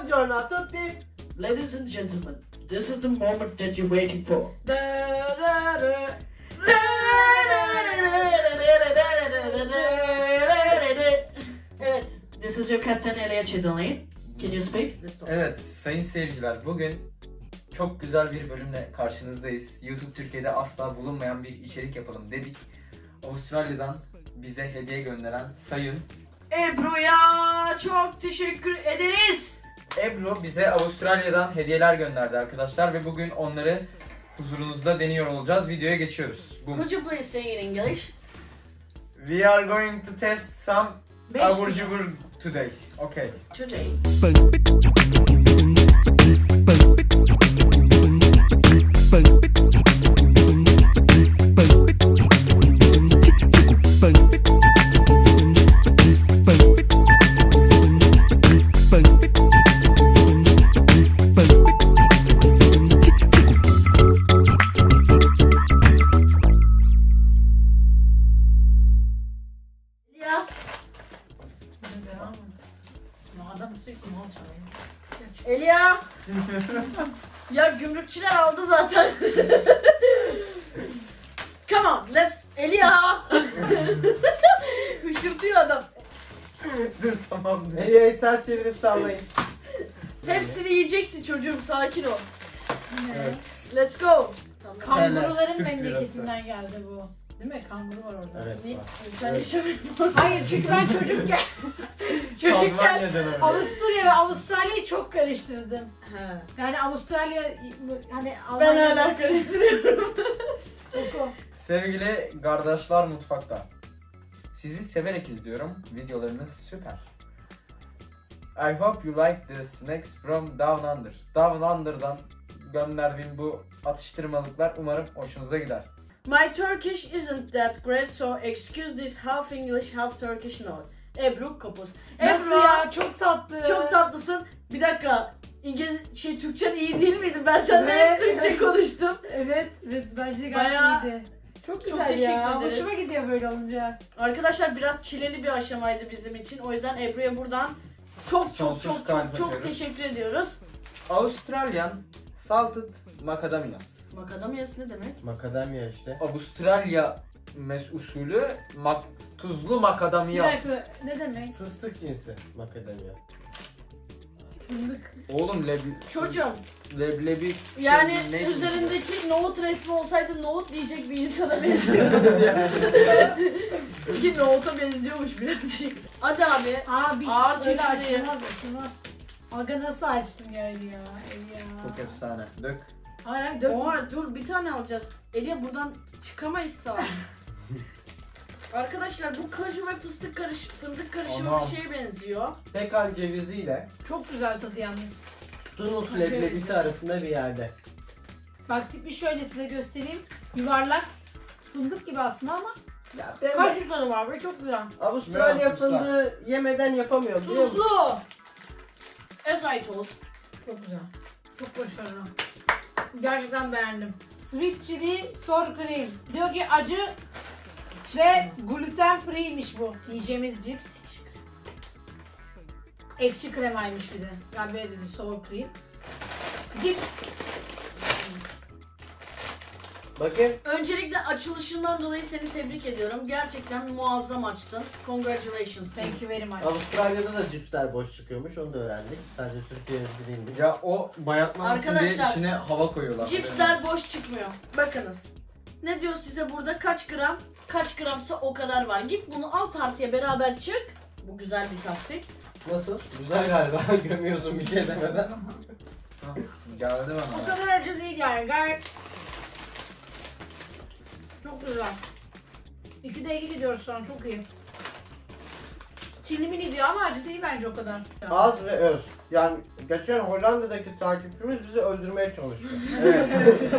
Buongiorno a tutti. Ladies and gentlemen, this is the moment that you're waiting for. Evet, this is your captain Elia Chidoni. Can you speak? Evet sayın seyirciler, bugün çok güzel bir bölümle karşınızdayız. YouTube Türkiye'de asla bulunmayan bir içerik yapalım dedik. Avustralya'dan bize hediye gönderen sayın Ebru'ya çok teşekkür ederiz. Ebru bize Avustralya'dan hediyeler gönderdi arkadaşlar ve bugün onları huzurunuzda deniyor olacağız. Videoya geçiyoruz. Boom. Could you please say in English? We are going to test some Beş- abur cubur today. Okay. Today. Elia! Ya gümrükçüler aldı zaten. Come on, let's... Elia! Hışırtıyor adam. Dur tamam. Elia'yı ters çevirip sallayın. Hepsini yiyeceksin çocuğum, sakin ol. Evet. Let's go. Kanguruların Türk memleketinden geldi bu. Değil mi? Kanguru var orada. Evet. Ni- var. Sen Evet. yaşamıyorsun. Hayır çünkü ben çocukken Tazmanya'dan öyle. Avusturya ve Avustralya'yı çok karıştırdım. Ha. Yani Avustralya hani Ben hala karıştırıyorum. Oku. Sevgili kardeşler mutfakta. Sizi severek izliyorum. Videolarınız süper. I hope you like the snacks from Down Under. Down Under'dan gönderdiğim bu atıştırmalıklar umarım hoşunuza gider. My Turkish isn't that great, so excuse this half English, half Turkish note. Ebru Kapuz. Nasıl Ebru, ya? Çok tatlı. çok tatlısın. Bir dakika, Türkçen iyi değil miydi? Ben senden hep Evet, Türkçe evet. konuştum. Evet ve bence Bayağı- gayet iyiydi. Çok Çok güzel teşekkür ya. ederiz. Hoşuma gidiyor böyle olunca. Arkadaşlar biraz çileli bir aşamaydı bizim için. O yüzden Ebru'ya buradan çok Sonsuz kalp öpüyoruz. teşekkür ediyoruz. Australian Salted Macadamias. Makadamiyası ne demek? Makadamya işte. Avustralya usulü tuzlu Bir makadamiyas. dakika ne demek? Fıstık cinsi makadamya. Fındık. Oğlum Çocuğum, leblebi yani neydi? üzerindeki nohut resmi olsaydı nohut diyecek bir insana benziyordu. Ki nohuta benziyormuş birazcık. Hadi abi. Abi Ağır öyle çekirdeği. açılmaz. Aga nasıl açtın yani ya? Ya. Çok efsane. Dök. Hayır dök. Oha dur bir tane alacağız. Elia buradan çıkamayız sağ. Arkadaşlar bu kaju ve fındık karışımı Anam. bir şeye benziyor. Pekan ceviziyle Çok güzel tadı yalnız. Tunus leblebisi arasında bir yerde. Bak tipi şöyle size göstereyim. Yuvarlak. Fındık gibi aslında ama Ya kaç tadı var ve çok güzel. Avustralya Biraz fındığı yemeden yapamıyor biliyor musun? Tuzlu. As I told. Çok güzel. Çok başarılı. Gerçekten beğendim. Sweet chili sour cream. Diyor ki acı ve gluten free'ymiş bu. Yiyeceğimiz cips. Ekşi kremaymış bir de. Ya böyle dedi sour cream. Cips. Bakın Öncelikle açılışından dolayı seni tebrik ediyorum. Gerçekten muazzam açtın. Congratulations. Thank you very much. Avustralya'da da cipsler boş çıkıyormuş, onu da öğrendik. Sadece Türkiye'de değilmiş. Ya o bayatlamasın diye Arkadaşlar, içine hava koyuyorlar. Cipsler boş çıkmıyor. Bakınız. Ne diyor size burada? Kaç gram? Kaç gramsa o kadar var. Git bunu al tartıya beraber çık. Bu güzel bir taktik. Nasıl? Güzel galiba. Gömüyorsun bir şey demeden. Geldi O bana. kadar acı değil yani. Gayet çok güzel. 2'de 2 gidiyoruz şu an, çok iyi. Çinli mini diyor ama acı değil bence o kadar. Az ve öz. Yani geçen Hollanda'daki takipçimiz bizi öldürmeye çalıştı. Evet.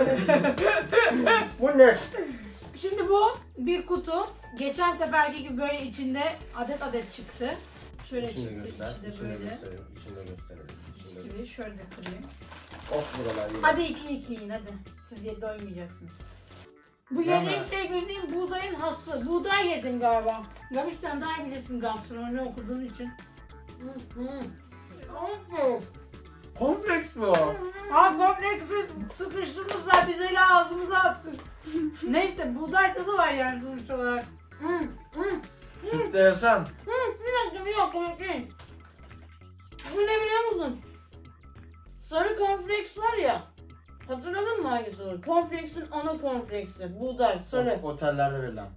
Bu ne? Şimdi bu bir kutu. Geçen seferki gibi böyle içinde adet adet çıktı. Şöyle İçinde çıktı, göster, içinde içinde böyle. gösterelim, içinde gösterelim. İçinde gösterelim. Gibi şöyle de kırayım. Of buralar yine. Hadi 2-2 yiyin hadi. Siz doymayacaksınız. Bu Değil yediğim mi? şey bildiğin buğdayın hası. Buğday yedim galiba. Ya sen daha iyi bilirsin gastronomi okuduğun için. Kompleks bu. Ha kompleksi sıkıştırmışlar biz öyle ağzımıza attık. Neyse buğday tadı var yani sonuç olarak. Sütle yesen. Bir dakika bekleyin. Bu ne biliyor musun? Sarı cornflakes var ya. Hatırladın mı hangisi olur? Cornflakes'in ana cornflakes'i. Buğday, sarı. Otellerde verilen.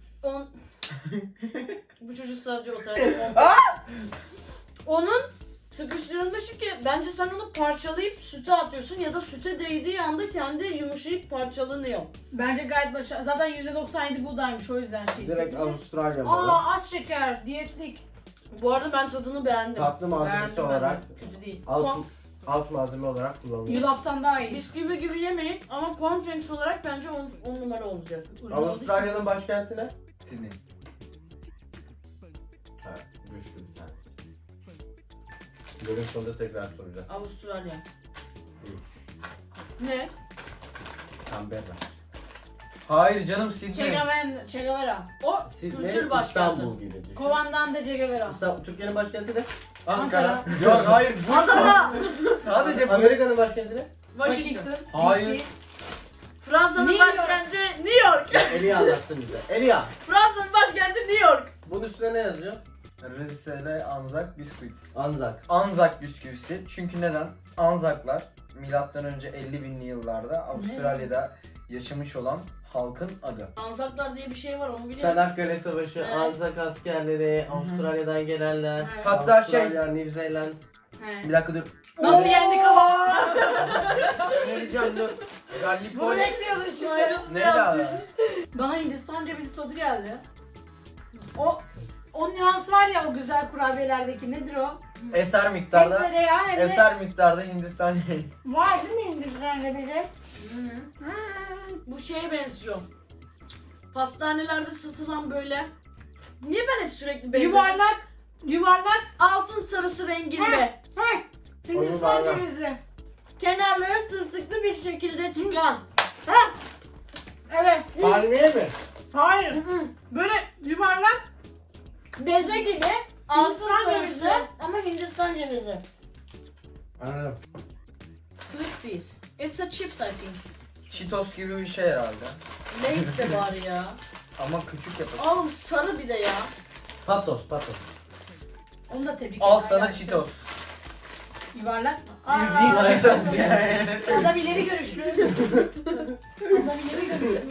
Bu çocuk sadece otelde onun sıkıştırılmışı ki bence sen onu parçalayıp süte atıyorsun ya da süte değdiği anda kendi yumuşayıp parçalanıyor. Bence gayet başarılı. Zaten %97 buğdaymış o yüzden şey. Direkt sıkıntı. Avustralya malı. Aa az şeker, diyetlik. Bu arada ben tadını beğendim. Tatlı malzemesi Beğendim, olarak kötü değil. alt malzeme olarak kullanılıyor. Yulaftan daha iyi. Bisküvi gibi yemeyin ama cornflakes olarak bence 10 numara olacak. Avustralya'nın başkenti ne? Sydney. Evet, güçlü bir tanesi. Bölüm sonunda tekrar soracağım. Avustralya. Değil. Ne? Canberra. Hayır canım Sydney. Che Guevara. O Sydney, kültür başkenti. İstanbul gibi düşün. Kovandan da Che Guevara. Türkiye'nin başkenti ne? Ankara. Yok hayır Bursa. Adana. Sadece bu. Amerika'nın başkenti ne? Washington. Hayır. DC. Fransa'nın New York. başkenti New York. Elia anlatsın bize. Elia. Fransa'nın başkenti New York. Bunun üstüne ne yazıyor? Resele Anzak Biscuits. Anzak. Anzak bisküvisi. Çünkü neden? Anzaklar milattan önce 50.000'li yıllarda Avustralya'da yaşamış olan halkın adı. Anzaklar diye bir şey var onu biliyorum. Çanakkale Savaşı, Evet. Anzak askerleri, Avustralya'dan gelenler. Evet. Hatta Avustralya, New Zealand. He. Bir dakika dur. Nasıl yendik ama? Önereceğim dur. Bunu Gallipoli. bekliyordum şimdi. Neydi abi? Bana Hindistan cevizi tadı geldi. O nüans var ya o güzel kurabiyelerdeki nedir o? Eser Hem miktarda. tereyağı hem de Eser miktarda Hindistan cevizi. var değil mi Hindistan cevizi? Bu şeye benziyor. Pastanelerde satılan böyle. Niye ben hep sürekli benziyorum? Yuvarlak. Altın sarısı renginde. Hindistan Onu da- cevizi. Kenarları tırtıklı bir şekilde çıkan. Evet. Palmiye mi? Hayır. Böyle yuvarlak. Beze gibi altın Hindistan sarısı cevizi. ama Hindistan cevizi. Anladım. Twisties. It's a chips I think. Cheetos gibi bir şey herhalde. Lay's de bari ya. Ama küçük yapalım. Oğlum sarı bir de ya. Patos. Onu da tebrik Al ederim. sana Cheetos. Yuvarlak mı? Bildiğin Cheetos yani. Adam ileri görüşlü. Adam ileri görüşlü.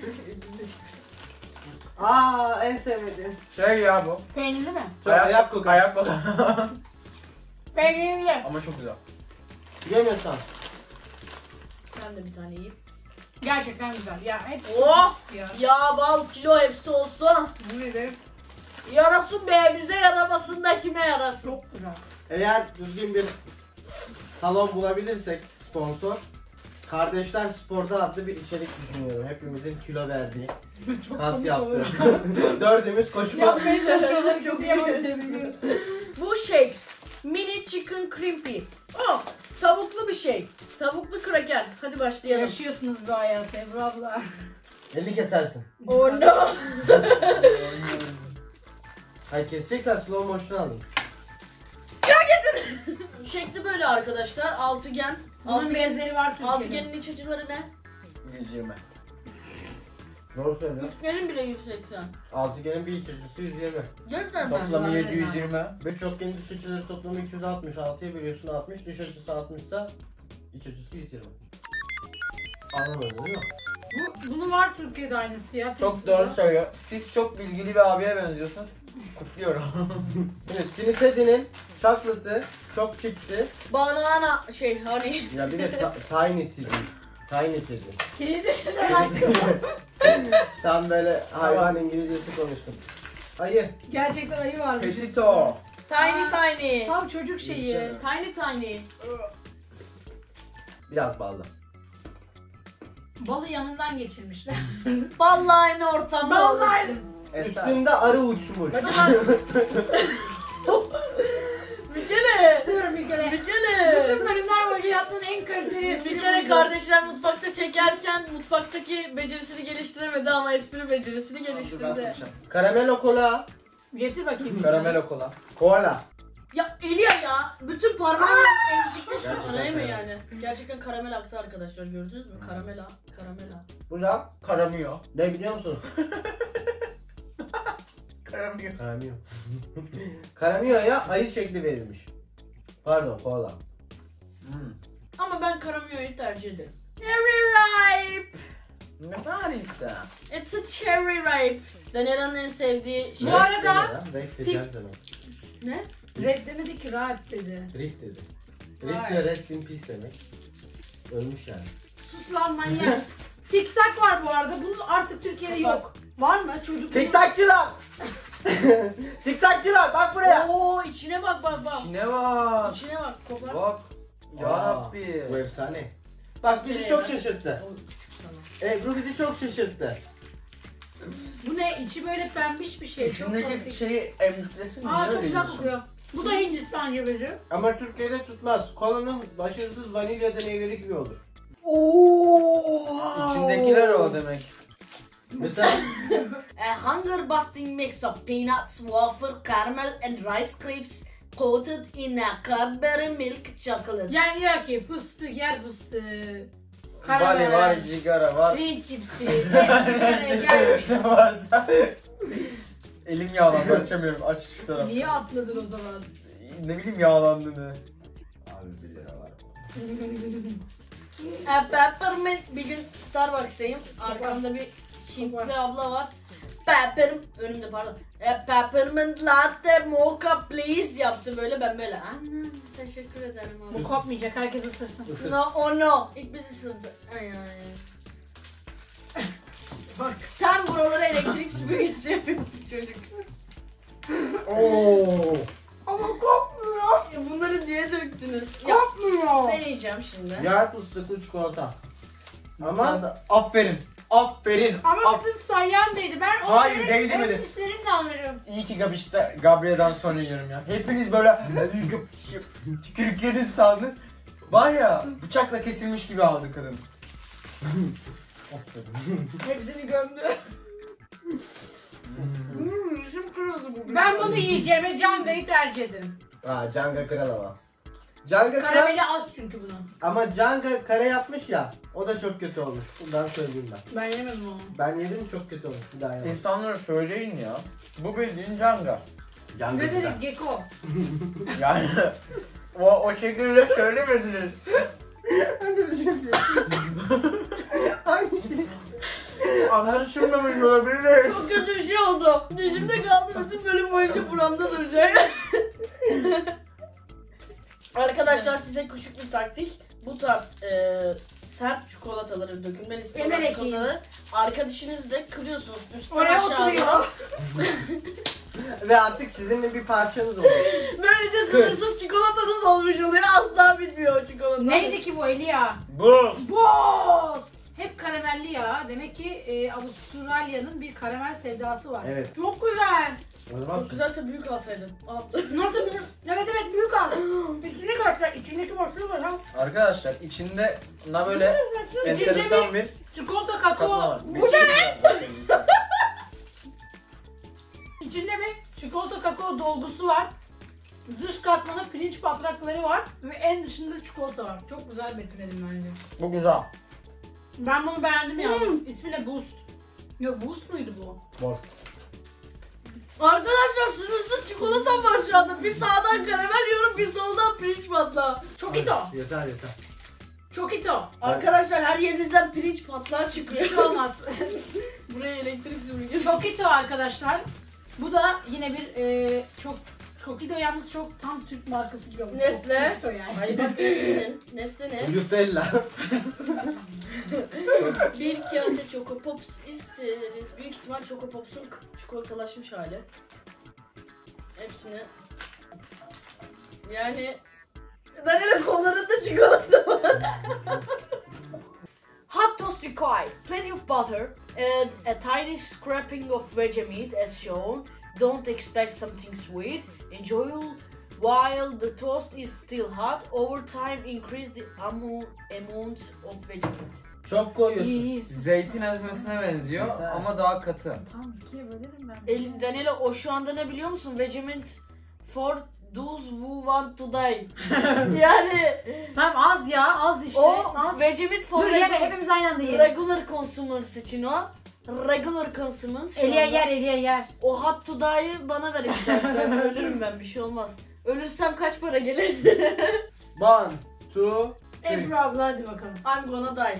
Aa, en sevmediğim. Şey ya bu. Peynirli mi? Ayak koku. Ayak koku. Peynirli. Ama çok güzel. Yemiyorsan. Ben de bir tane yiyeyim. Gerçekten güzel. Ya hep Oh! ya. Ya bal kilo hepsi olsa. Bu nedir? Yarasın be bize yaramasın da kime yarasın? Çok güzel. Eğer düzgün bir salon bulabilirsek sponsor, Kardeşler Spor'da adlı bir içerik düşünüyorum. Hepimizin kilo verdiği, Çok kas komik yaptığı. olur. Dördümüz koşup Yapmaya çalışıyorlar. Çok Çok iyi. yapamayabiliyoruz. Bu shapes. Mini chicken crimpy. Oh, tavuklu bir şey. Tavuklu kraker. Hadi başlayalım. Yaşıyorsunuz bu hayatı Ebru abla. 50 kesersin. Oh no. Hayır, keseceksen slow motion alın. Şekli böyle arkadaşlar. Altıgen. Bunun benzeri var Türkiye'de. Altıgenin iç açıları ne? 120. Doğru söylüyor. Üçgenin bile 180. Altıgenin bir iç açısı 120. Gerçekten mi? Toplamı Aynen. 720. Üçgenin dış açıları toplamı 266'ya bölüyorsun 60. Dış açısı 60'sa iç açısı 120. Anlamadın değil mi? Bunun var Türkiye'de aynısı ya. Çok doğru söylüyor. Siz çok bilgili bir abiye benziyorsunuz. Kutluyorum. Şimdi Trinited'in chocolate'ı, çok chipsi. Banana şey hani. Ya bir de Tiny Teddy. Tiny Teddy. Kilidi. Tam böyle hayvan İngilizcesi konuştum. Ayı. Gerçekten ayı var. Petito. Tiny tiny. Tam çocuk şeyi. Yürüsene. Tiny tiny. Biraz ballı. Balı yanından geçirmişler. Vallahi aynı ortamda. Vallahi. Eser. Üstünde arı uçmuş. Bir Dur bir kere. kere. Bütün bölümler boyunca yaptığın en kaliteli espri Bir kere buydu. kardeşler mutfakta çekerken mutfaktaki becerisini geliştiremedi ama espri becerisini geliştirdi. Karamelo kola. Getir bakayım. Karamelo kola. Kola. Ya Elia ya bütün parmağını emcikle Araya mı yani? Gerçekten karamel aktı arkadaşlar, gördünüz mü? Karamela. Bu da Karamıyor. ne biliyor musunuz? Karamıyor. Karamıyor. Karamio'ya ayı şekli verilmiş. Pardon, koala. Ama ben karamioyu tercih ederim. Cherry ripe. Ne harika. It's a cherry ripe. Daniela'nın en sevdiği şey. Bu arada Rap tik- diyeceğim sana. Ne? rap demedi ki rap dedi. Rip dedi. Rip de rest in peace demek. Ölmüş yani. Sus lan manyak. TikTok var bu arada. Bunun artık Türkiye'de yok. Var mı? Çocuk TikTokçular! TikTokçular bak buraya! Oo, içine bak bak bak. İçine bak. İçine bak, kopar. Bak. Aa, Yarabbi. Bu efsane. Bak bizi çok şaşırttı. O küçük sana. Ebru bizi çok şaşırttı. Bu ne? İçi böyle pembiş bir şey. Çok İçindeki pratik. şeyi emcüklesin mi? Aa Öyle çok güzel yiyorsun. kokuyor. Bu da Hindistan cevizi. Ama Türkiye'de tutmaz. Kolanın başarısız vanilya deneyleri gibi olur. Oo. İçindekiler o demek. Mesela A hunger busting mix of peanuts, wafer, caramel and rice crisps coated in a Cadbury milk chocolate. Yani diyor ki fıstık, yer fıstığı, Bali var, karamel, cigara var. pirinç cipsi, hepsi böyle gelmiş. Varsa. Elim yağlandı, açamıyorum. Aç şu tarafı. Niye atladın o zaman? Ne bileyim yağlandığını. abi 1 lira var. A peppermint, bir gün Starbucks'tayım. Arkamda bir Hintli abla var. Önümde pardon. A peppermint latte mocha please yaptı böyle, ben böyle. Anne teşekkür ederim Bu abi. kopmayacak, herkes ısırsın. Isır. No, oh no. İlk bizi sındı. Ay ay. Bak. Sen buralara elektrik süpürgesi yapıyorsun çocuk. Oo. Ama kopmuyor. Ya bunları niye döktünüz? Ya, Kopmuyor. deneyeceğim şimdi. Yer fıstıklı çikolata. Ama Aferin. Aferin. Ama bütün sayyan değdi. Ben Hayır, onları değdirmedi. elbiselerimle alırım. İyi ki Gabriel'den sonra yiyorum ya. Hepiniz böyle tükürüklerinizi saldınız. Var ya, bıçakla kesilmiş gibi aldı kadın. Aferin. Hepsini gömdü. Yüzüm kırıldı bugün. Ben bunu yiyeceğime Canga'yı tercih ederim. Aa, Canga kral ama. Canga kral Karameli az çünkü bunun. ama Canga kare yapmış ya. O da çok kötü olmuş. Bundan söyleyeyim ben. Ben yemedim onu. Ben yedim, çok kötü olmuş. Bir daha yemem. İnsanlara söyleyin ya. Bu bildiğin Canga. Canga Ne güzel. dedik Geko? Yani o şekilde söylemediniz. Anlaşılmamış olabilir. Çok kötü bir şey oldu. Dişimde kaldı, bütün bölüm boyunca buramda duracak. Arkadaşlar size küçük bir taktik. Bu tarz sert çikolataları, dökülmeli Emelek çikolataları arka dişinizle kırıyorsunuz. Üstten Oraya aşağı oturuyor. doğru. Ve artık sizinle bir parçanız olur. Böylece sınırsız çikolatanız olmuş oluyor. Asla bitmiyor o çikolata. Neydi ki bu Elia? Buz. Boz! Hep karamelli ya. Demek ki Avustralya'nın bir karamel sevdası var. Evet. Çok güzel. O zaman Çok güzelse büyük alsaydın. Al. Nasıl bir... Evet evet büyük al. İçini göster. İçindeki boşluğu var ha. Arkadaşlar içinde buna böyle enteresan bir Çikolata katma kakao. var. Bu ne? İçinde bir çikolata kakao dolgusu var. Dış katmanı pirinç patrakları var. Ve en dışında çikolata var. Çok güzel betimledim bence. Bu güzel. Ben bunu beğendim yalnız. İsmi de Boost. Yok Boost muydu bu? boş. Arkadaşlar sınırsız çikolatam var şu anda. Bir sağdan karamel yiyorum, bir soldan pirinç patlağı. Çokito. Yeter yeter. Çokito. Arkadaşlar her yerinizden pirinç patlağı Bir çıkıyor. şey olmaz. Buraya elektrik süpürgesi. Çokito arkadaşlar. Bu da yine bir çok Çokito yalnız çok tam Türk markası gibi olmuş. Nestle. Çokito yani. Ay bak Nestle'nin Nutella. bir kase Choco Pops isteriz. Büyük ihtimal Choco Pops'un çikolatalaşmış hali. Hepsini. Yani Daniel'in kollarında çikolata var. Hot toast required. Plenty of butter and a tiny scraping of veggie meat as shown. Don't expect something sweet. Enjoy while the toast is still hot. Over time increase the amount of veggie meat. Çok koyuyorsun. İyi. Zeytin ezmesine benziyor Güzel. ama daha katı. Tamam ikiye bölerim ben. Daniela o şu anda ne biliyor musun? Veggie meat for those who want to die. Yani Tamam az ya az işte. o Az. vecimit for Dur yeme hepimiz aynı anda yiyelim. regular consumers için o. Regular consumers. şu Eliye anda. yer eliye yer. O hot to die'yi bana ver istersen. Ölürüm ben, bir şey olmaz. Ölürsem kaç para gelir? 1, 2, 3. Ebru abla hadi bakalım. I'm gonna die.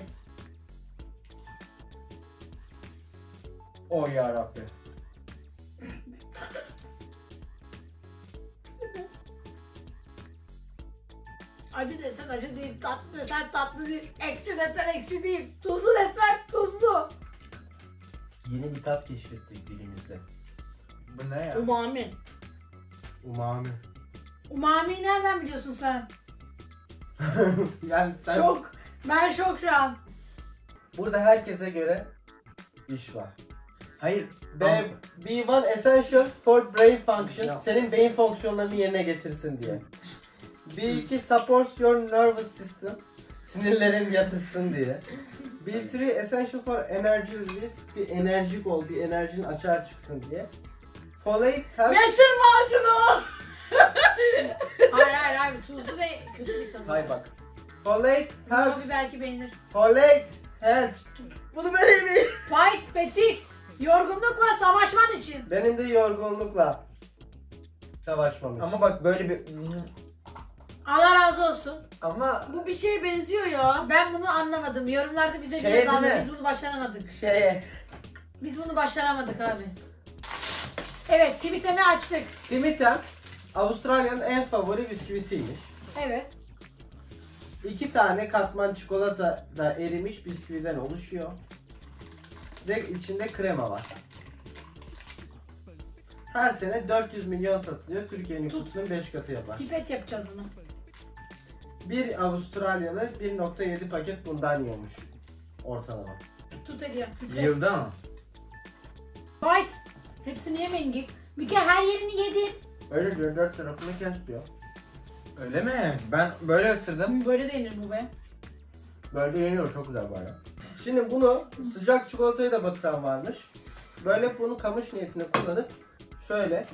O yarabbi. Acı desen acı değil, tatlı desen tatlı değil, ekşi desen ekşi değil, tuzlu desen tuzlu. Yeni bir tat keşfettik dilimizde. Bu ne ya? Umami. Umami. Umami'yi nereden biliyorsun sen? Yani sen Şok. Ben şok şu an. burada herkese göre iş var. Hayır. B1 essential for brain function. Ya. Senin beyin fonksiyonlarını yerine getirsin diye. B2 supports your nervous system. Sinirlerin yatışsın diye. B3 essential for energy release. Bir enerjik ol, bir enerjin açığa çıksın diye. Folate helps. Mesir macunu. Hayır tuzlu ve kötü bir tadı. Hayır bak. Folate helps. Abi belki beğenir. Folate helps. Bunu böyle yemeyin. Fight, fatigue. Yorgunlukla savaşman için. Benim de yorgunlukla savaşmamış. Ama bak böyle bir... Allah razı olsun. Ama Bu bir şeye benziyor ya. Ben bunu anlamadım. Yorumlarda bize Şey diyoruz abi değil mi? biz bunu başaramadık. şeye, Biz bunu başaramadık abi. Evet, tweetimi açtık. Timitem Avustralya'nın en favori bisküvisiymiş. Evet. 2 tane katman çikolata da erimiş bisküviden oluşuyor. Ve içinde krema var. Her sene 400 milyon satılıyor. Türkiye nüfusunun 5 katı yapar. Pipet yapacağız bunu. Bir Avustralyalı 1.7 paket bundan yiyormuş. Ortalama. Tut Eliye. Pipet. yılda mı? Bite. Hepsini yemeyin git. Bir kere her yerini yedin. Öyle diyor, 4 tarafını kes diyor. Öyle mi? Ben böyle ısırdım. Böyle de yenir bu be. Böyle yeniyor, çok güzel bari. Şimdi bunu sıcak çikolataya da batıran varmış. Böyle bunu kamış niyetine kullanıp şöyle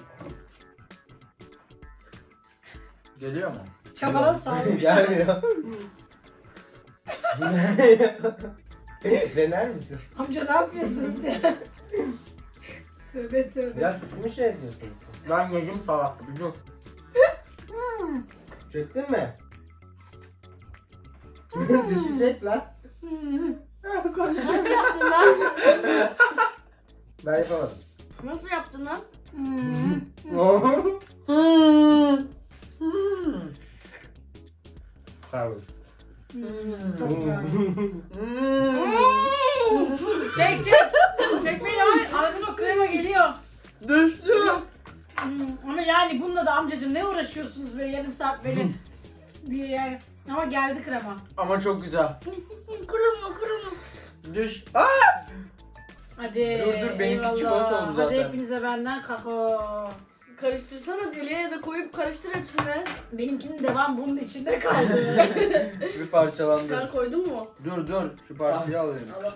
Geliyor mu? Çabala sağlık. gelmiyor. Dener misin? Amca ne yapıyorsunuz ya? Tövbe tövbe. Ya siz mi şey ediyorsunuz? Ben yedim salak. Dur. Çektin mi? Düşecek lan. Nasıl yaptın lan? Ben yapamadım. Nasıl yaptın lan? Sağ ol. Çok güzel. Çek çek. Çekmeyin abi. Aradan o krema geliyor. Düştü. Ama yani bununla da amcacığım ne uğraşıyorsunuz böyle yarım saat böyle bir yer. Ama geldi krema. Ama çok güzel. Kırılma. Düş. Hadi. Dur, benimki eyvallah. çikolata oldu Hadi zaten. hepinize benden kakao. Karıştırsana deliğe de koyup karıştır hepsini. Benimkinin devam bunun içinde kaldı. Bir parçalandı. Sen koydun mu? Dur şu parçayı alayım. Al.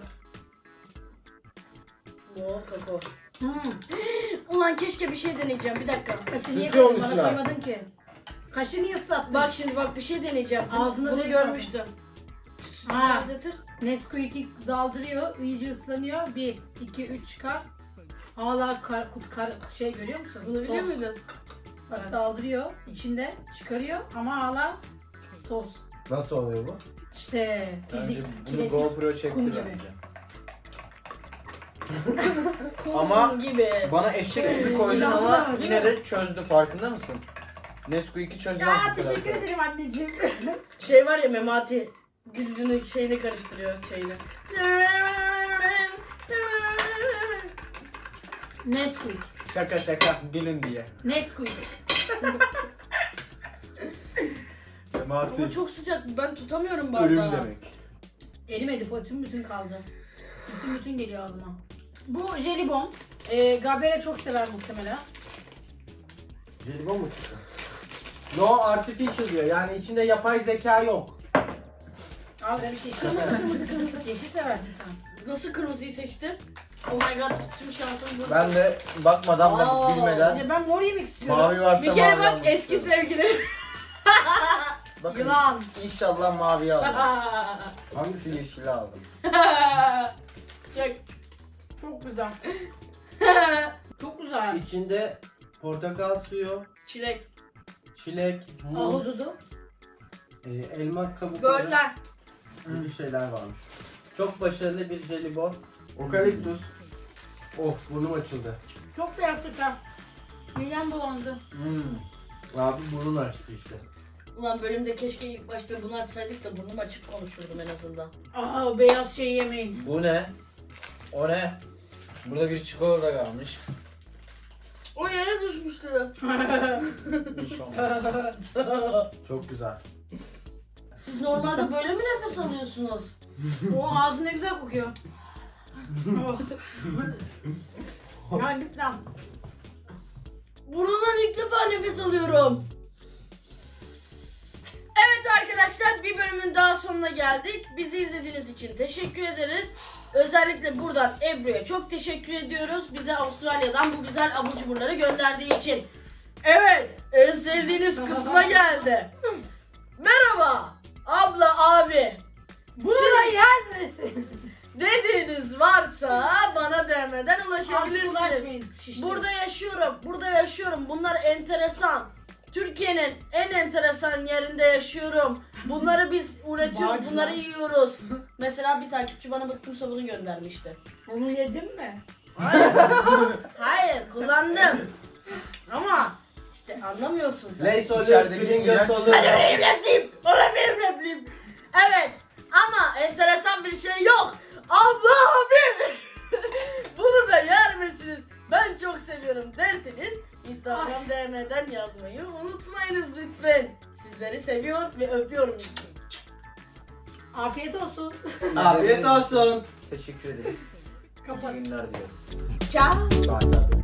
Bol kakao. Hmm. Ulan keşke bir şey deneyeceğim, bir dakika. Kaşı niye Sütü onun koydun? içine Bana at. koymadın ki. Kaşı niye ıslattın? Bak şimdi bir şey deneyeceğim. Ağzına Bunu direkt görmüştüm. Ha. Benzetir. Nesquik'i daldırıyor, iyice ıslanıyor. 1, 2, 3 çıkar. Hala şey görüyor musun? Bunu biliyor Toz. muydun? Bak daldırıyor, içinde çıkarıyor ama hala toz. Nasıl oluyor bu? İşte Bence fizik, bunu kinetik, GoPro çekti kum gibi. bence. Kum Ama- gibi. Bana eşek gibi koydun Yandı ama ama, değil yine mi? de çözdü, farkında mısın? Nesquik'i çözdü. Ya aslında teşekkür biraz. ederim anneciğim. Şey var ya, Memati Güllü'nün şeyini karıştırıyor şeyle. Nesquik. Şaka bilin diye. Nesquik. Ama çok sıcak, ben tutamıyorum bardağı. Ölüm demek. Erimedi, bütün kaldı. Bütün geliyor ağzıma. Bu jelibon. Gabriela çok sever muhtemelen. Jelibon mu çıktı? No artificial diyor. Yani içinde yapay zeka yok. Al ben bir şey içeyim. Kırmızı. Yeşil seversin sen. Nasıl kırmızıyı seçtin? Oh my god, tüm şansım bu. Ben de bakmadan ve Aa, bilmeden Ya ben mor yemek istiyorum. mavi varsa Bir kere mavi bak almak eski istiyorum. sevgili. Bakın, Yılan. İnşallah mavi aldım. Hangisi yeşili aldım? Çek. Çok güzel. Çok güzel. İçinde portakal suyu, Çilek. çilek, muz, Ahududu. elma kabukları Böğürtlen. gibi şeyler varmış. Çok başarılı bir jelibon. Okaliptus. Of burnum açıldı. Çok da yaptık ha. Midem bulandı. Abi burnun açtı işte. Ulan bölümde keşke ilk başta bunu açsaydık da burnum açık konuşurdum en azından. Aa, o beyaz şeyi yemeyin. Bu ne? O ne? Burada bir çikolata kalmış. O yere düşmüştü. Hiç olmaz. Çok güzel. Siz normalde böyle mi nefes alıyorsunuz? O ağzı ne güzel kokuyor. Oh. Ya git lan. Burnumdan ilk defa nefes alıyorum. Evet arkadaşlar, bir bölümün daha sonuna geldik. Bizi izlediğiniz için teşekkür ederiz. Özellikle buradan Ebru'ya çok teşekkür ediyoruz. Bize Avustralya'dan bu güzel abur cuburları gönderdiği için. Evet, en sevdiğiniz kısma geldi. Merhaba abla, abi. Burada yer neresi? Dediğiniz varsa bana DM'den Artık ulaşabilirsiniz. ulaşmayın. Şiştim. Burada yaşıyorum. Bunlar enteresan. Türkiye'nin en enteresan yerinde yaşıyorum. Bunları biz üretiyoruz, Bağcılar. bunları yiyoruz. Mesela bir takipçi bana bıktım sabunu göndermişti. Onu yedin mi? Hayır, kullandım. Ama işte anlamıyorsun sen. Lays olur, İçerideki Pringles iğrenç- olur. Hadi benim repliğim. O da benim repliğim. Evet. Ama enteresan bir şey yok. Abla abi. Bunu da yer misiniz? Ben çok seviyorum derseniz Instagram DM'den yazmayı unutmayınız lütfen. Sizleri seviyor ve öpüyorum. Afiyet olsun. Afiyet olsun. Teşekkür ederiz. Kapat. İyi günler dileriz. Ciao. Bye.